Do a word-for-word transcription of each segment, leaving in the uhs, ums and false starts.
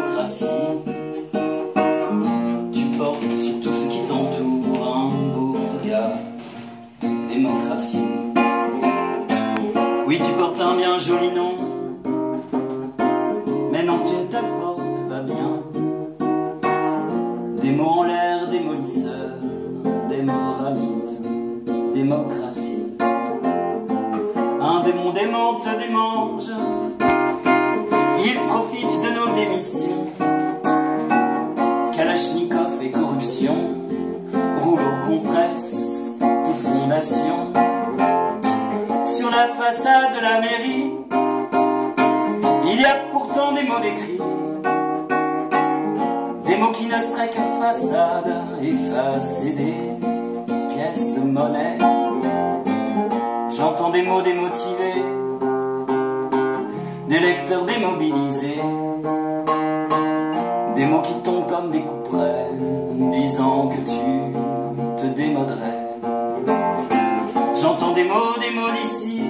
démocratie. Tu portes sur tout ce qui t'entoure un beau regard, démocratie. Oui, tu portes un bien joli nom, mais non, tu ne te portes pas bien. Des mots en l'air, démolisseurs, démoralisme, démocratie. Un démon démente, démange, il profite de nos démissions. Kalachnikov et corruption, rouleau compresse tes fondations. Sur la façade de la mairie, il y a pourtant des mots décrits, des mots qui ne seraient que façade, effacés des pièces de monnaie. J'entends des mots démotivés, des lecteurs démobilisés, des mots qui tombent comme des couperets, disant que tu te démoderais. J'entends des mots, des mots d'ici,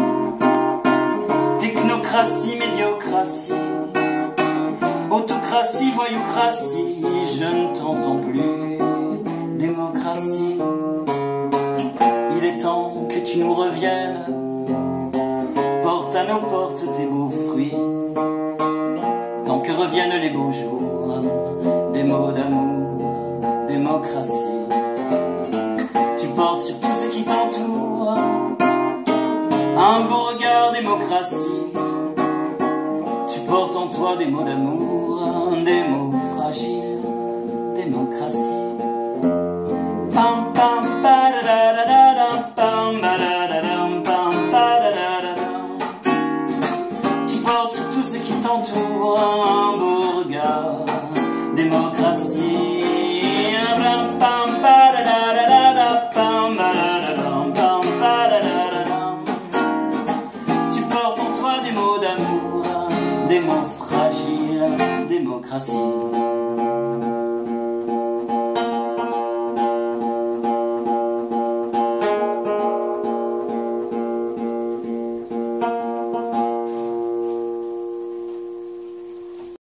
technocratie, médiocratie, autocratie, voyoucratie, je ne t'entends plus, démocratie. Il est temps que tu nous reviennes, porte à nos portes tes beaux fruits, tant que reviennent les beaux jours, des mots d'amour, démocratie. Tu portes sur tout ce qui t'entoure un beau regard, démocratie. Tu portes en toi des mots d'amour, des mots fragiles, démocratie. Pam pam pa da da da da pam ba da da da pam pa da da da. Tu portes sur tout ce qui t'entoure un beau regard, démocratie. Pam pam pa da da da da pam ba da da pam pa da da da. Tu portes en toi des mots d'amour, des mots fragiles, démocratie.